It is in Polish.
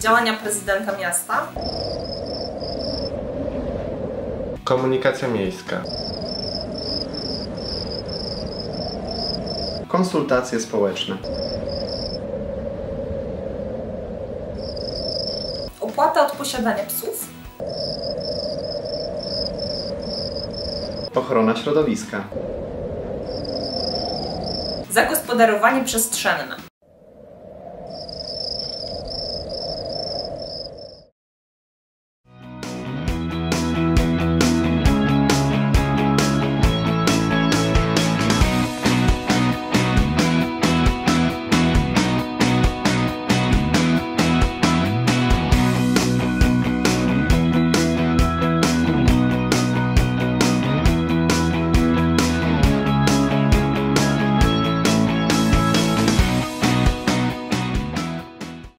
Działania prezydenta miasta. Komunikacja miejska. Konsultacje społeczne. Opłata od posiadania psów. Ochrona środowiska. Zagospodarowanie przestrzenne.